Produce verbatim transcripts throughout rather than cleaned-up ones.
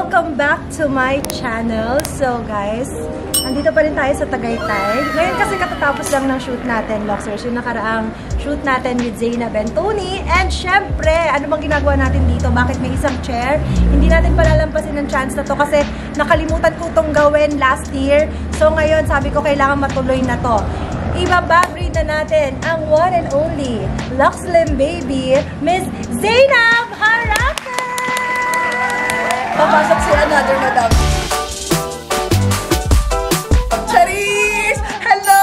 Welcome back to my channel. So guys, andito pa rin tayo sa Tagaytay. Ngayon kasi katatapos lang ng shoot natin, Loxers. Yung nakaraang shoot natin with Zainab and Tony. And syempre, ano bang ginagawa natin dito? Bakit may isang chair? Hindi natin palalampasin ng chance na to kasi nakalimutan ko itong gawin last year. So ngayon, sabi ko kailangan matuloy na to. Ibabag-read na natin ang one and only Luxlim baby, Miss Zainab Haraka! Papasok si another madam. Charis! Hello!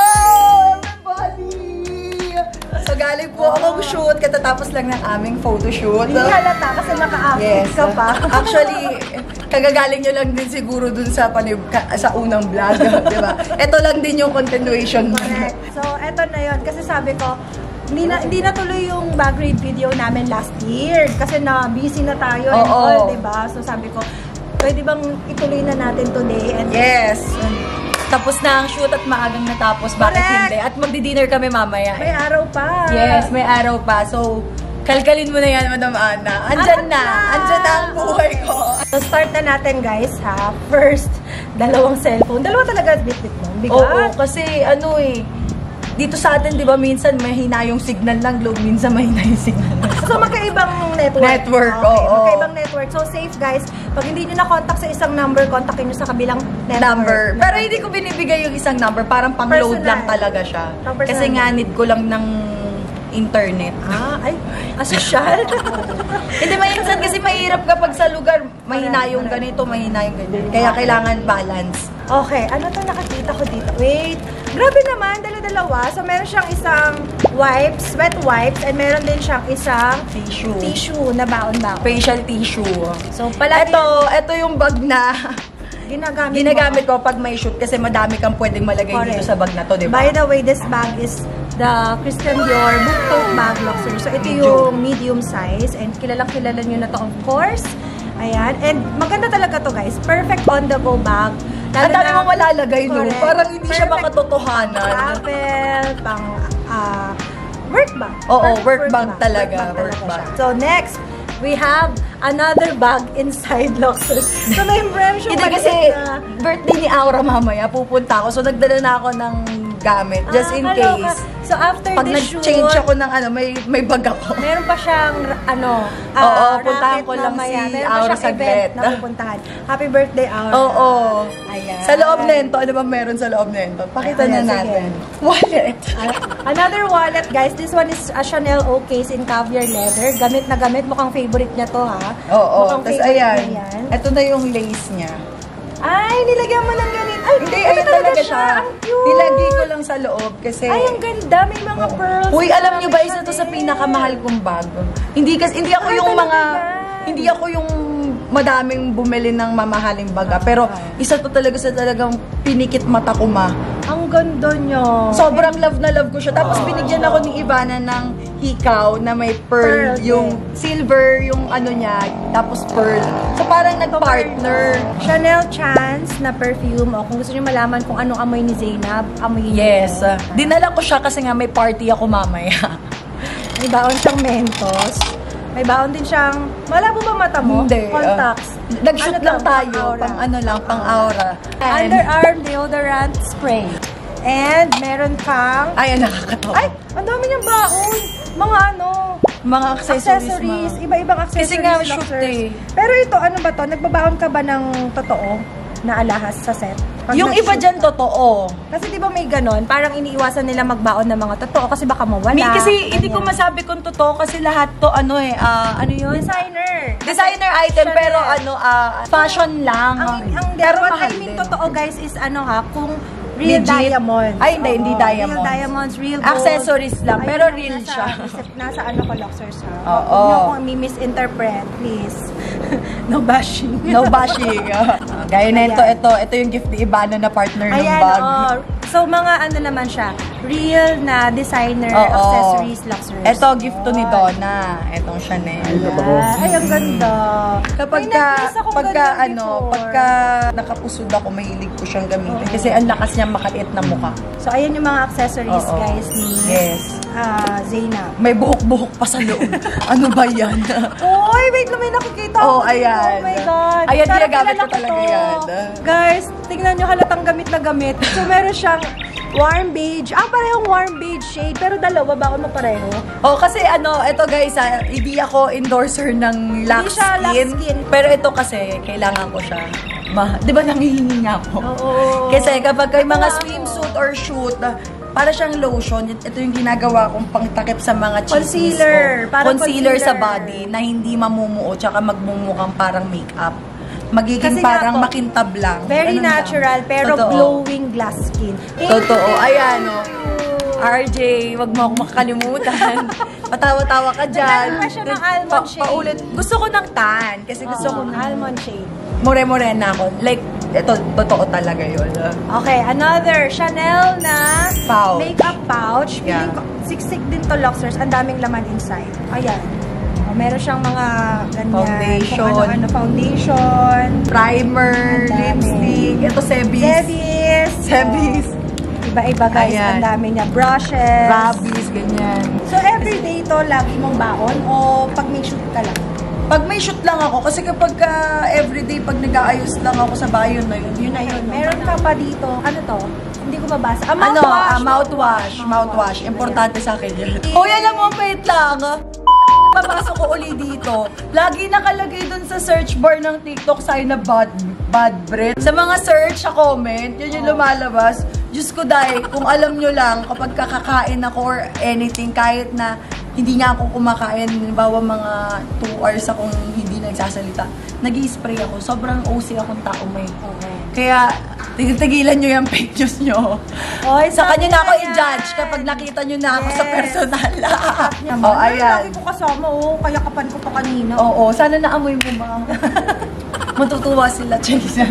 Everybody! So galing po akong shoot, katatapos lang ng aming photoshoot. Hindi halata kasi naka-outfit yes. ka pa. Actually, kagagaling nyo lang din siguro dun sa panib sa unang vlog, di ba? Ito lang din yung continuation. Correct. So, eto na yun. Kasi sabi ko, hindi na, hindi na tuloy yung bag raid video namin last year. Kasi na busy na tayo and oh, all, oh. diba? So, sabi ko, pwede bang ituloy na natin today? And yes. Tapos na ang shoot at maagang natapos. Bakit correct. Hindi? At magdi-dinner kami mamaya. May araw pa. Yes, may araw pa. So, kalkalin mo na yan, Madam Ana. Andyan na. Andyan na ang buhay ko. So, start na natin, guys, ha? First, dalawang cellphone. Dalawa talaga bit-bit mo. Bigat. Oo, kasi ano eh, dito sa atin, di ba, minsan mahina yung signal ng Globe, minsan mahina yung signal ng So, magkaibang network. Network, okay, oo. Magkaibang network. So, safe, guys. Pag hindi nyo na-contact sa isang number, kontakin nyo sa kabilang network. Number. Pero hindi ko binibigay yung isang number. Parang pang-load lang talaga siya. Kasi nga, need ko lang ng internet. Ah, ay, asosyal. Hindi, minsan kasi mahirap kapag sa lugar, mahina yung ganito, mahina yung ganito. Kaya kailangan balance. Okay, ano to nakakita ko dito? Wait, grabe naman, dala-dalawa. So, meron siyang isang wipes, wet wipes, and meron din siyang isang Tissue. tissue na baon-baon. Facial tissue. So, palagi Ito, ito yung bag na ginagamit, ginagamit mo. ko pag may shoot kasi madami kang pwedeng malagay Correct. dito sa bag na to, di ba? By the way, this bag is the Christian Dior book tote bag, Luxury. So, ito Medium. yung medium size and kilalang-kilala nyo na to, of course. Ayan. And maganda talaga to, guys. Perfect on-the-go bag. Ang dami mong malalagay, no? Correct. Parang hindi siya Perfect makatotohanan. Travel, pang uh, work bag. Oo, Perfect work bag talaga, work talaga bag. siya. So, next, we have another bag inside Luxury. So, may impression Hindi kasi na birthday ni Aura mamaya, pupunta ako. So, nagdala na ako ng gamit, just Ah, in kaloka. case. So, after Pag this shoot, nag-change ako ng ano, may may bag ako. meron pa siyang, ano, uh, Oo, puntahan racket ko lang mamaya. si Meron pa Aura siyang saglit. event na pupuntahan. Happy birthday, Aura. Oo. Ayan. Sa loob nento, ano ba meron sa loob nento? Pakita Ayan, na sige. natin. Wallet. Uh, another wallet, guys. This one is a Chanel O case in caviar leather. Gamit na gamit. Mukhang favorite niya to, ha? Oo. Mukhang Tapos favorite ayan. niya yan. Ito na yung lace niya. Ay, nilagyan mo ng ganit. Ay, Hindi, ito ayun talaga siya. Ang cute. Nilagay ko lang sa loob kasi... Ay, ang ganda. May mga Oo. pearls. Uy, alam niyo ba, Marami isa to siya sa din. pinakamahal kong bag. Hindi kasi hindi ako Ay, yung talaga mga yan. hindi ako yung madaming bumili ng mamahaling baga, pero isa to talaga sa talagang pinikit mata ko, ma. Ang ganda niya. Sobrang love na love ko siya. Tapos binigyan ako ni Ivana ng hikaw na may pearl, Pearl, yung silver, yung ano niya, tapos pearl. So parang nag-partner. Chanel Chance na perfume. O kung gusto niyo malaman kung anong amoy ni Zainab, amoy niya. Yes. Uh, dinala ko siya kasi nga may party ako mamaya. May baon siyang Mentos. May baon din siyang, malabo ba mata mo? Hindi. Contacts. Uh, Nag-shoot Ano lang to? tayo. Pang-aura. Pang ano lang, pang aura. And, Underarm deodorant spray. And meron kang, ay, nakakatawa. ay, ang dami niyang baon. Mga ano, Mga accessories, accessories, mga. iba-ibang accessories. Kasi nga, shoot Luxers. eh. Pero ito, ano ba to? Nagbabaon ka ba ng totoo na alahas sa set? Pag Yung iba nag-shoot dyan, ka? totoo. Kasi di ba may ganon, parang iniiwasan nila magbaon ng mga totoo kasi baka mawala. May, kasi hindi ko Ganyan. masabi kung totoo kasi lahat to, ano eh, ah, ano yun? Designer. Designer item, Chanel. pero ano, ah, fashion lang. Ang, ang pero what mahal I mean din. totoo guys is ano ha, kung real Legit? diamonds. Ay, hindi, hindi Oo, diamonds. Real diamonds, real gold. Accessories lang, Ay, pero nasa- real nasa, siya. Nasa, nasa ano ko, Luxers ha. Oo. Huwag niyo akong mi-misinterpret, please. No bashing. No bashing. Gaya na ito, ito, ito yung gift ni Ivana na partner ng Ayan, bag. oo. So, mga ano naman siya, real na designer Oo. accessories, Luxers. Ito, gift to ni Donna. Itong Chanel. Ay, ang ganda. Kapag May ka, necklace akong pagka, ganun ano, before. pagka nakapusod ako, mahilig ko siyang gamitin. Kasi ang lakas niya makaliit na mukha. So, ayan yung mga accessories, Oo. guys. Ni Yes. uh, Zainab. May buhok-buhok pa sa loob. Ano ba yan? Oy, wait na may nakikita Oh, ako. ayan. Oh my God. Ayan, Parang ginagamit ko kilala talaga to. yan. Guys, tingnan nyo halatang gamit na gamit. So, meron siyang warm beige. Ah, parehong warm beige shade. Pero dalawa, bakit mo pareho? Oh, kasi ano, ito guys, ah, hindi ako endorser ng Lux siya Skin. Lux Skin. Pero ito kasi, kailangan ko siya. Ma, di ba nangihingi nga ako? Oo. Kasi kapag may mga Oo. swimsuit or shoot, para siyang lotion, ito yung ginagawa kong pangtakip sa mga chismis Concealer. ko. Parang Concealer sa concealer. body na hindi mamumuo tsaka magmumukhang parang makeup. Magiging Kasi nga parang po, makintab lang. Very Ganun natural, lang. pero Totoo. glowing glass skin. Totoo. Ayan, oh. R J, wag mo akong makakalimutan. Patawa-tawa ka dyan. Nagkaroon pa siya ng almond shade. Paulit. Gusto ko ng tan. Kasi gusto Oo, ko ng almond shade. more-morena ako. Like, ito, totoo talaga yun. Okay, another Chanel na Pouch. makeup pouch. Yeah. Feeling ko, siksik din to, Luxers. Ang daming laman inside. Ayan. O, meron siyang mga ganyan. Foundation. Kung ano-ano, foundation. Primer, Ang dami. lipstick. Ito, Sebis. Sebis. Sebis. Oh, iba-iba guys. Ayan. Ang dami niya. Brushes. Rabis, ganyan. So, everyday to, lagi mong baon o pag may shoot ka lang? Pag may shoot lang ako, kasi kapag uh, everyday, pag nag-aayos lang ako sa bayon na yun, Yun na yun. Meron ka pa dito. Ano to? Hindi ko mabasa. Ah, Ano, mouthwash. ah, mouthwash. Mouthwash. Importante sa akin yan. Hoy, alam mo, wait lang. Papasok ko uli dito. Lagi nakalagay dun sa search bar ng TikTok sign na bad, bad breath. Sa mga search, sa comment, yun yung lumalabas. Diyos ko dahil, kung alam nyo lang, kapag kakakain ako or anything, kahit na hindi nga ako kumakain, bawa mga two hours akong hindi nagsasalita, nag-i-spray ako. Sobrang O C akong tao may. Okay. Kaya, tigil-tigilan nyo yung fake news nyo. Oy, Sa kanya na ako yan. i-judge kapag nakita nyo na ako sa Yes. personal. Naman. Oh, ayan. Lagi ko kasama, oh. Kaya kapan ko pa kanina. Oo, sana naamoy mo ba? Matutuwa sila, Chase.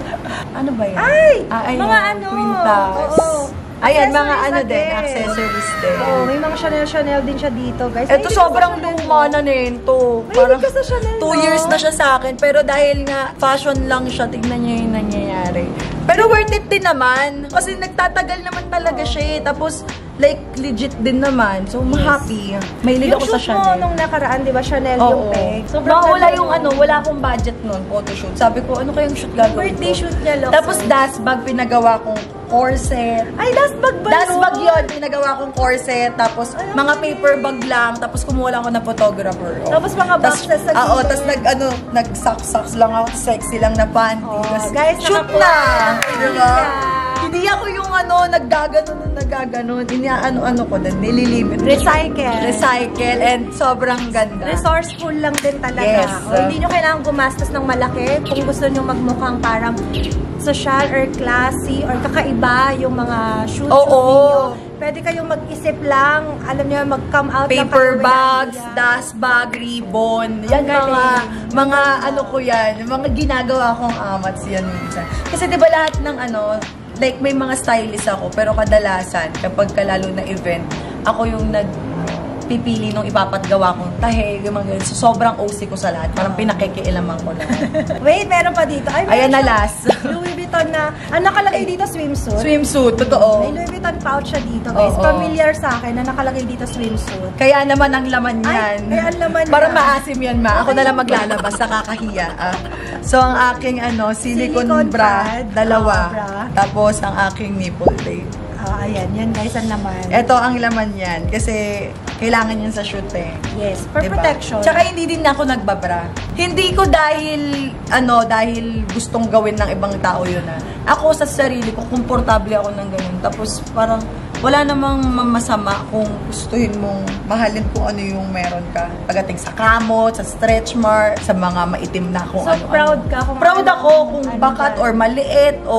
Ano ba yan? Ay! Ah, ayan, mga ano. Quintas. Oo. Ayan, mga Accessories ano na din, accessories din. Oo, may mga Chanel-Chanel din siya dito, guys. Ito Mahilig sobrang ko sa Chanel, luma oh. na nito. Mahilig ka sa Chanel, two no? years na siya sa akin. Pero dahil nga fashion lang siya, tignan niyo yung nangyayari. Pero worth it din naman. Kasi nagtatagal naman talaga siya eh. Tapos, like, legit din naman. So, I'm happy. Mahilig Yung ako sa shoot mo Chanel. nung nakaraan, di ba, Chanel yung Oo. peg? Mawala ganda yung nun. ano, wala akong budget nun, photoshoot. Sabi ko, ano kayang shoot gagawin Birthday ko? shoot niya, Lux. Tapos dust bag, pinagawa kong corset. Ay, dust bag ba Dust yun? bag yun, pinagawa kong corset. Tapos Ay, mga okay. paper bag lang. Tapos kumuha lang ako ng photographer. Oh. Tapos mga Tas- boxes sa Oo, gilid. tapos nag, ano, nag-socks-socks lang ako. Sexy lang na panty. Oh, Tas guys, shoot nakakuha na! ng Diba? idea. Hindi ako yung ano, naggaganon, naggaganon. Ina-ano-ano ko din, nililimit. Recycle. Recycle and sobrang ganda. Resourceful lang din talaga. Yes. O, hindi nyo kailangan gumastos ng malaki kung gusto nyo magmukhang parang social or classy or kakaiba yung mga shoot Oo. ninyo. Pwede kayong mag-isip lang, alam nyo, mag-come out lang Paper kayo with bags, idea. dust bag, ribbon. Yan Ang mga, galing. mga ano ko yan, mga ginagawa kong amats yan minsan. Kasi di ba lahat ng ano, like may mga stylist ako, pero kadalasan, kapag kalalo na event, ako yung nag pipili nung ipapatgawa kong tahe, yung mga ganun. So, sobrang O C ko sa lahat. Parang pinakikialaman ko lang. Wait, meron pa dito. Ay, Ayan na meron last. siyang Louis Vuitton na, ang nakalagay dito, swimsuit. Swimsuit, totoo. May Louis Vuitton pouch siya dito, guys. Oo. Familiar sa akin na nakalagay dito, swimsuit. Kaya naman ang laman Ay, yan. kaya ang laman Parang yan. maasim yan, ma. Ako na lang maglalabas, nakakahiya. Ah. So, ang aking ano, silicone, Silicone bra, pad. dalawa. Oo, bra. Tapos, ang aking nipple tape. Ah, ayan, yan guys, ang laman. Ito ang laman yan. Kasi, kailangan yan sa shoot eh. Yes, for Diba? protection. Tsaka hindi din ako nagbabra. Hindi ko dahil, ano, dahil gustong gawin ng ibang tao yun ah. Ako sa sarili ko, komportable ako ng ganun. Tapos parang, wala namang masama kung gustuhin mong mahalin kung ano yung meron ka. Pagdating sa kamot, sa stretch mark, sa mga maitim na kung So, ano. proud ka kung Proud ano- ako kung ano bakat ba? or maliit o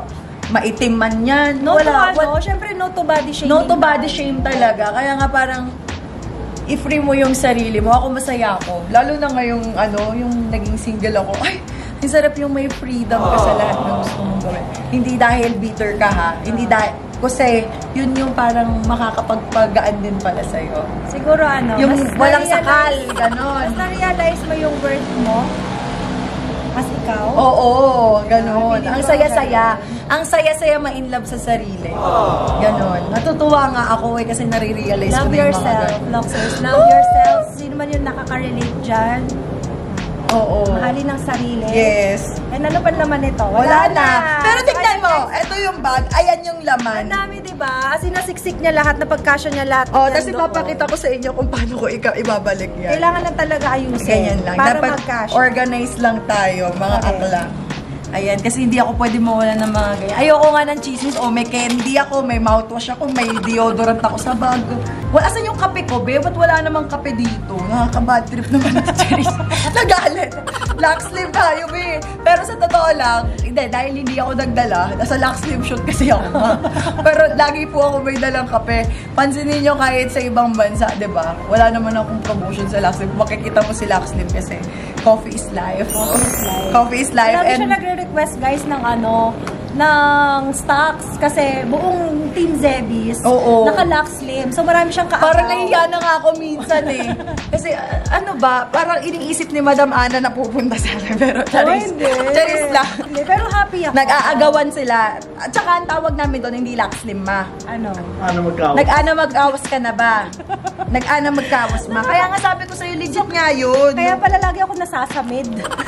maitim man yan. No wala, to ano, syempre no to body shaming. No to body shame talaga. Kaya nga parang, i-free mo yung sarili mo. Ako masaya ako. Lalo na ngayong, ano, yung naging single ako. Ay, ang sarap yung may freedom ka sa lahat na gusto mong gawin. Hindi dahil bitter ka ha. Hindi dahil, kasi yun yung parang makakapagpagaan din pala sa'yo. Siguro ano, Yung mas walang na-realize- sakal, ganon. Mas na-realize mo yung worth mo As ikaw? Oo, ganon. Ah, Ang saya-saya. Ang saya-saya ma-inlove sa sarili. Ganon. Natutuwa nga ako eh kasi nare-realize ko Love na yung mga yourself, ganon. Loxers. Love yourself. Sino man yung nakaka-relate dyan? Oo. Mahalin ang sarili. Yes. And ano pa naman ito? Wala, Wala na. na. Pero tignan So, mo, ito yung bag. Ayan yung laman. Ang dami, diba? As in, nasiksik niya lahat, napagkasya niya lahat. Oh, Yan tapos doon. ipapakita ko sa inyo kung paano ko ika ibabalik yan. Kailangan lang talaga ayusin. Ganyan lang. Para Dapat magkasya. organize lang tayo, mga Okay. akla. Ayan, kasi hindi ako pwede mawala ng mga ganyan. Ayoko nga ng chismis. O, may candy ako, may mouthwash ako, may deodorant ako sa bag. Wala, asan yung kape ko, be? Ba't wala namang kape dito? Nakaka-bad trip naman ito, Charis. Nagalit. Lock sleeve tayo, be. Pero sa totoo lang, hindi, dahil hindi ako nagdala, nasa lock sleeve shoot kasi ako. Pero lagi po ako may dalang kape. Pansinin nyo kahit sa ibang bansa, di ba? Wala naman akong promotion sa lock sleeve. Makikita mo si lock sleeve kasi coffee is life. Coffee is life. Coffee is life. Marami And siya nagre-request, guys, ng ano, ng stocks. Kasi buong Team Zebis, Oo. naka-lock slim. So, marami siyang kaagaw. parang nahiya na nga ako minsan eh. Kasi uh, ano ba, parang iniisip ni Madam Ana na pupunta sa akin. Pero charis, Oh, hindi. charis lang. Hindi, pero happy ako. Nag-aagawan sila. At saka ang tawag namin doon, hindi lock slim ma. Ano? Ano magkawa? Nag-ana mag-awas ka na ba? Nag-ana mag-awas ma. Kaya nga sabi ko sa'yo, legit nga yun. Kaya pala lagi ako nasasamid.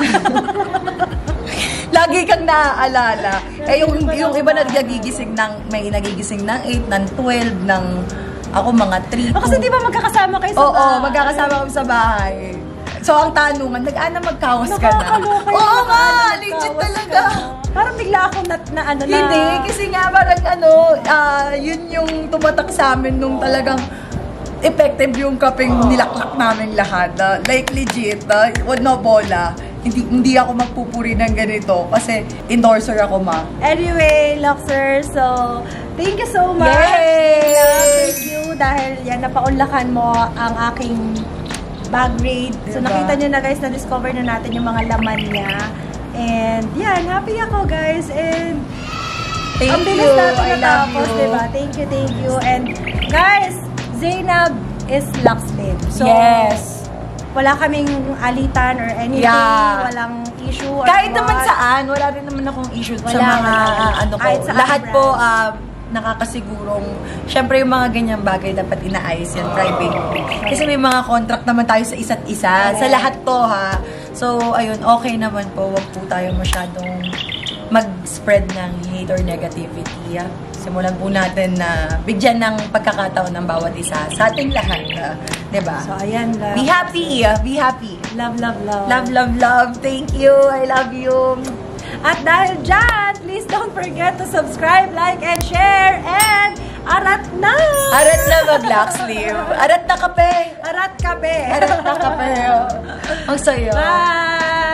Lagi kang naaalala. Eh, yung, yung iba na nagigising ng, may nagigising ng eight, ng twelve, ng ako mga three. O, kasi di ba magkakasama kayo sa Oo, bahay? magkakasama kami sa bahay. So, ang tanungan, nag-ana magkawas ka na? Nakakaloka yung Oo mga nga, ano, legit nagkawas talaga. ka. Parang bigla akong na, na ano na. Hindi, kasi nga parang ano, ah, yun yung tumatak sa amin nung talagang effective yung kapeng nilaklak namin lahat. Uh, like legit, uh, no bola. Hindi, hindi ako magpupuri ng ganito kasi endorser ako, ma. Anyway, Loxer, so thank you so much. Yay! Thank you dahil yan, napaunlakan mo ang aking bag raid. So Diba? nakita nyo na guys, na-discover na natin yung mga laman niya. And yan, happy ako guys. And Thank ang bilis you. natin I love natapos, you. diba? Thank you, thank you. And guys, Zainab is Loxlib. So, Yes. wala kaming alitan or anything. Yeah. Walang issue or Kahit what. naman saan, wala rin naman akong issue sa Wala, mga wala. ano ko. Kahit sa Lahat brand. po ah, nakakasigurong, syempre yung mga ganyang bagay dapat inaayos yan, private. Kasi may mga contract naman tayo sa isa't isa. Sa lahat to ha. So, ayun, okay naman po. Huwag po tayo masyadong mag-spread ng hate or negativity. Ah. Simulan po natin na bigyan ng pagkakataon ng bawat isa sa ating lahat. Uh, diba? So, ayan lang. Be happy. ah. Be happy. Love, love, love. Love, love, love. Thank you. I love you. At dahil dyan, please don't forget to subscribe, like, and share. And arat na! Arat na mag-lock sleeve. Arat na kape. Arat kape. Arat na kape. Ang saya. Bye!